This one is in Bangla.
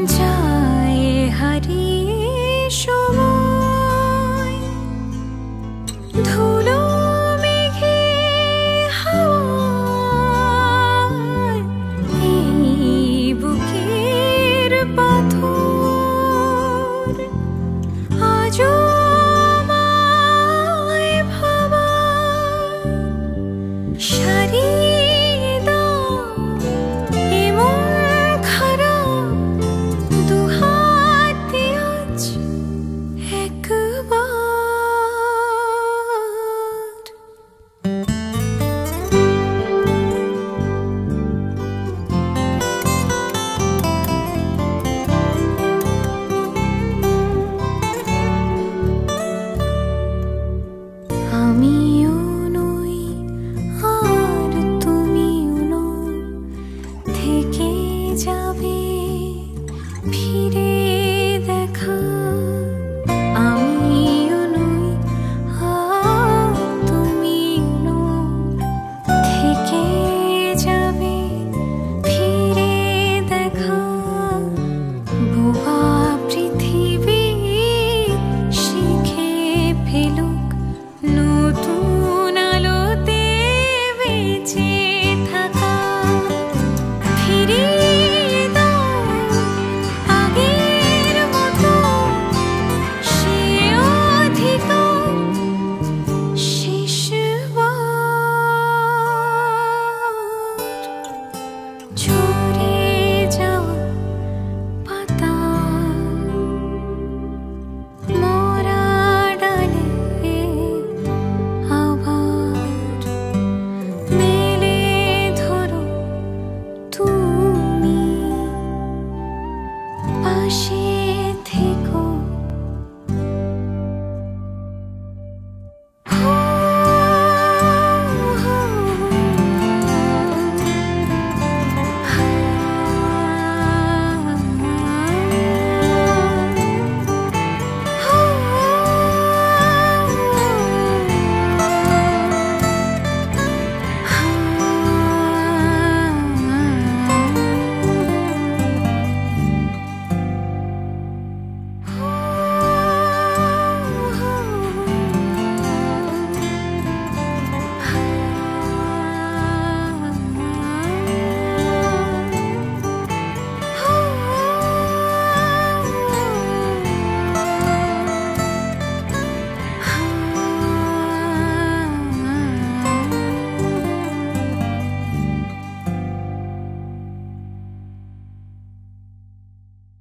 যায় হারিয়ে সময় ধুলো মেঘে হাওয়ায় এই বুকের পাথর আজও আমায় ভাবায় সারিয়ে দাও এমন খারাপ দুহাত দিয়ে আজ একবার আমিও নই আর তুমিও নও থেকে যাবে ফিরে দেখা আমিও নই আর তুমিও নও থেকে যাবে ফিরে দেখা বোবা পৃথিবী শিখে ফেলুক নতুন আলোতে বেঁচে থাকা ফিরিয়ে দাও আগের মতো সে অধিকার শেষবার ঝরে যাওয়া পাতা মরা ডালে আবার মেলে ধরো তুমি পাশে